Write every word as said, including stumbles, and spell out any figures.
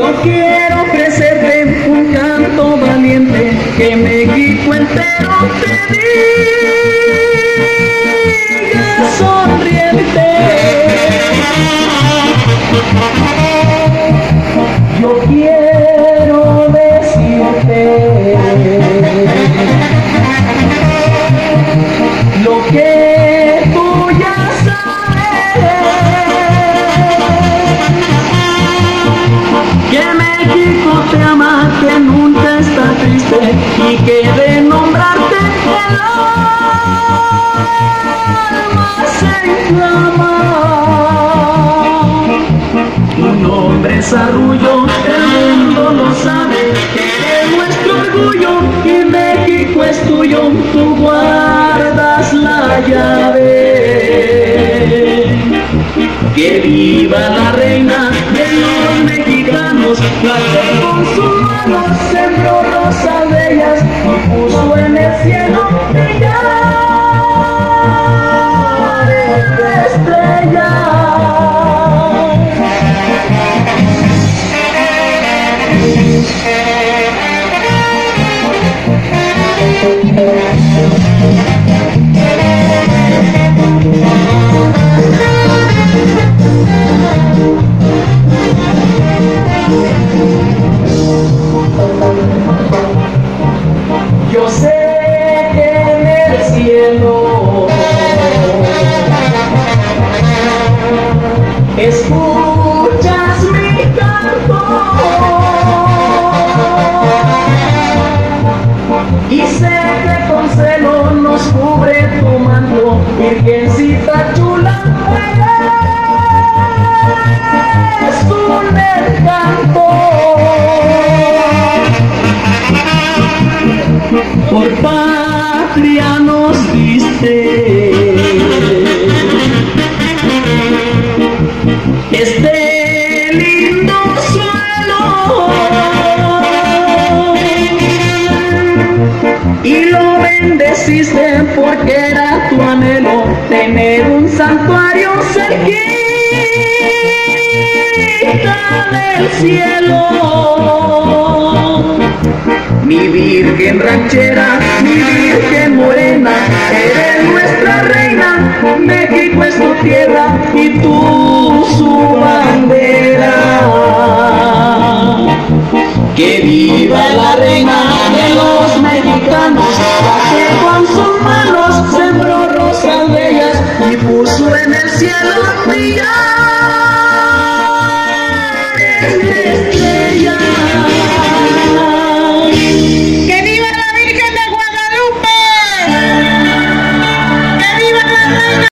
Yo quiero ofrecerte un canto valiente que México entero te diga sonriente. Yo quiero decirte lo que tú ya sabes, que México te ama, que nunca está triste y que de nombrarte el alma se inflama. Tu nombre es Arrullo, el mundo lo sabe, eres nuestro orgullo y México es tuyo, tú guardas la llave. Que viva la reina de los mexicanos, la que con sus manos sembró rosas bellas y puso en el cielo millares de estrellas. Yo sé que en el cielo escuchas mi canto y sé que con celo nos cubre tu manto, Virgencita chula, es un encanto. Por patria nos diste este lindo suelo y lo bendeciste porque era tu anhelo tener un santuario cerquita del cielo. Mi Virgen ranchera, mi Virgen morena, eres nuestra reina, México es tu tierra y tú su bandera. Que viva la reina de los mexicanos, la que con sus manos sembró rosas bellas y puso en el cielo millares de estrellas.